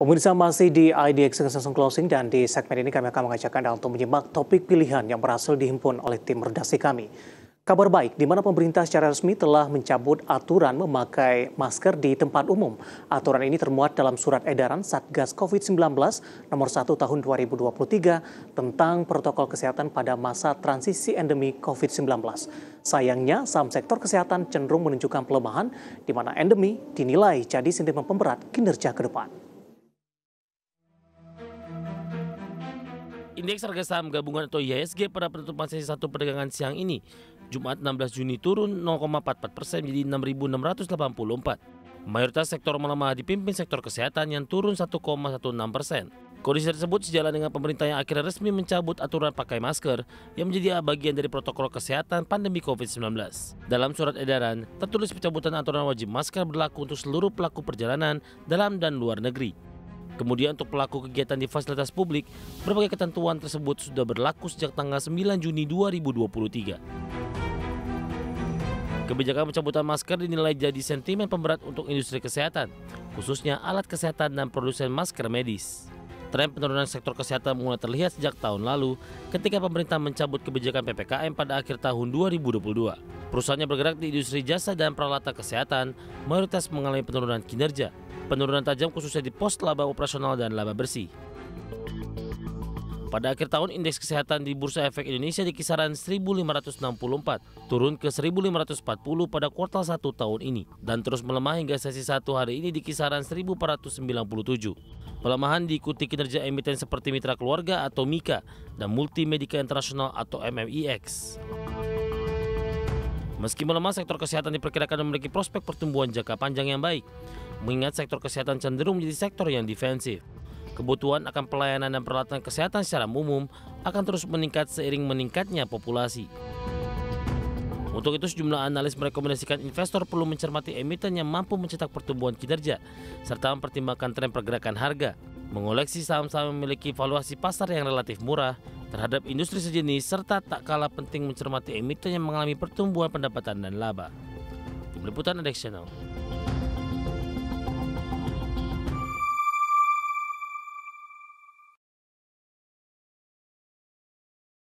Pemirsa masih di IDX Season Closing dan di segmen ini kami akan mengajak Anda untuk menyimak topik pilihan yang berhasil dihimpun oleh tim redaksi kami. Kabar baik, di mana pemerintah secara resmi telah mencabut aturan memakai masker di tempat umum. Aturan ini termuat dalam surat edaran Satgas COVID-19 nomor 1 tahun 2023 tentang protokol kesehatan pada masa transisi endemi COVID-19. Sayangnya, saham sektor kesehatan cenderung menunjukkan pelemahan, di mana endemi dinilai jadi sentimen pemberat kinerja ke depan. Indeks harga saham gabungan atau IHSG pada penutupan sesi 1 perdagangan siang ini, Jumat 16 Juni turun 0,44% menjadi 6.684. Mayoritas sektor melemah dipimpin sektor kesehatan yang turun 1,16%. Kondisi tersebut sejalan dengan pemerintah yang akhirnya resmi mencabut aturan pakai masker yang menjadi bagian dari protokol kesehatan pandemi COVID-19. Dalam surat edaran, tertulis pencabutan aturan wajib masker berlaku untuk seluruh pelaku perjalanan dalam dan luar negeri. Kemudian untuk pelaku kegiatan di fasilitas publik, berbagai ketentuan tersebut sudah berlaku sejak tanggal 9 Juni 2023. Kebijakan pencabutan masker dinilai jadi sentimen pemberat untuk industri kesehatan, khususnya alat kesehatan dan produsen masker medis. Tren penurunan sektor kesehatan mulai terlihat sejak tahun lalu ketika pemerintah mencabut kebijakan PPKM pada akhir tahun 2022. Perusahaannya bergerak di industri jasa dan peralatan kesehatan, mayoritas mengalami penurunan kinerja. Penurunan tajam khususnya di pos laba operasional dan laba bersih. Pada akhir tahun, indeks kesehatan di Bursa Efek Indonesia di kisaran 1.564, turun ke 1.540 pada kuartal 1 tahun ini, dan terus melemah hingga sesi 1 hari ini di kisaran 1.497. Pelemahan diikuti kinerja emiten seperti Mitra Keluarga atau MIKA dan Multimedika Internasional atau MMIX. Meski melemah, sektor kesehatan diperkirakan memiliki prospek pertumbuhan jangka panjang yang baik, mengingat sektor kesehatan cenderung menjadi sektor yang defensif. Kebutuhan akan pelayanan dan peralatan kesehatan secara umum akan terus meningkat seiring meningkatnya populasi. Untuk itu, sejumlah analis merekomendasikan investor perlu mencermati emiten yang mampu mencetak pertumbuhan kinerja, serta mempertimbangkan tren pergerakan harga, mengoleksi saham-saham yang memiliki valuasi pasar yang relatif murah terhadap industri sejenis, serta tak kalah penting mencermati emiten yang mengalami pertumbuhan pendapatan dan laba. Tim Liputan IDX Channel.